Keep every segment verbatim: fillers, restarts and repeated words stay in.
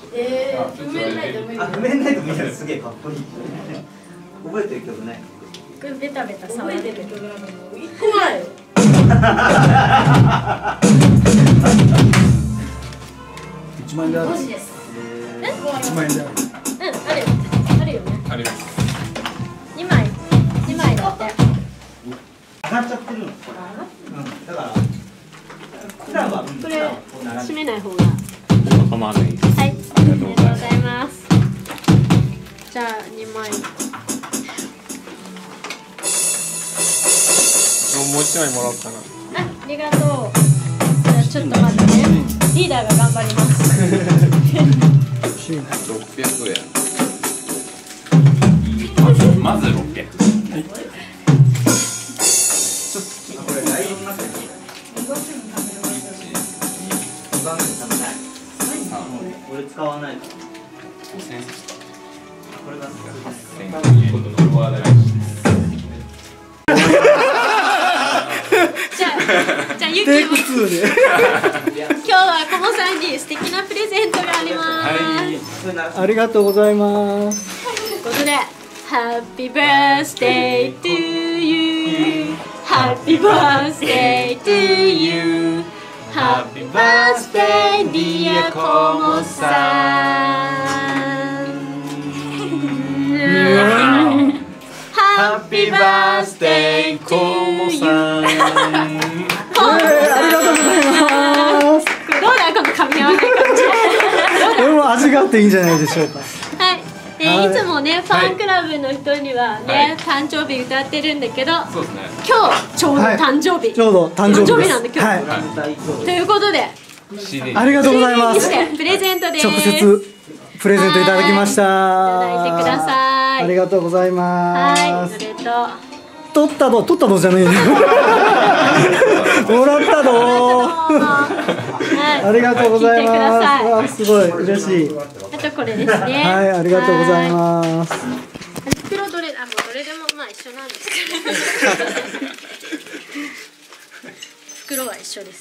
えー、譜面ないと無理。 あ、譜面ないと見たらすげえかっこいい。覚えてる曲ない？ これベタベタ触れてる曲なのに一個もないよ。 一万円である。 マジです。え？ 一万円である。 うん、あるよ。あるよね。 あります。 二枚、二枚だって。 上がっちゃってるの。うん、だから普段はこれ閉めない方が。 構わないです。 はい、ありがとうございます。じゃあ二枚。 もう一枚もらおうかな。 あ、ありがとう。じゃあちょっと待ってね。リーダーが頑張ります。 六百円。まず六百。 これライオンになってる。俺使わないから。 五千。 これが八千。フォロワーだよ。 じゃあ、じゃあユキテイクもツーで。 今日はコモさんに素敵なプレゼントがあります。 はい。 ありがとうございます。 ということで、Happy birthday to you, Happy birthday to you, Happy birthday dear コモさん。Happy birthday コモさん。 ありがとうございます。 これどうだこの噛み合わない感じ。 これも味があっていいんじゃないでしょうか。 はい。えー、いつもねファンクラブの人にはね、 はい誕生日歌ってるんだけど、 そうですね。 今日ちょうど誕生日。 ちょうど誕生日です。 なんで今日。 はい。 ということで、 シーディー。 ありがとうございます。 シーディーにしてプレゼントです。 直接プレゼントいただきました。 いただいてください。 ありがとうございます。 はい、それと。 取ったの、取ったのじゃねえよ。もらったの。 はい、 ありがとうござい聞てくだます。 さいわあ、すごい嬉しい。 あとこれですね。 はい、ありがとうございます。 す。袋どれ、あ、もうどれでもまあ一緒なんですけど。袋は一緒です。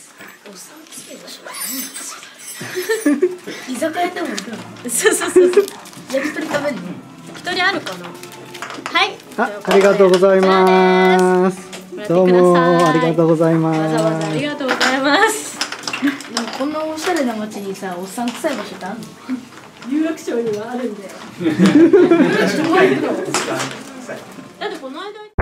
居酒屋でも行くの？ そうそうそうそう。 焼き鳥食べるの？ 一人あるかな。はい。 あ、ありがとうございます。どうもありがとうございわます。 ざわざありがとうございます。 でもこんなおしゃれな街にさ、おっさん臭い場所ってあるの？ 有楽町にはあるんだよ。だってこの間